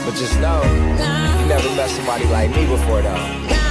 But just know, you never met somebody like me before though.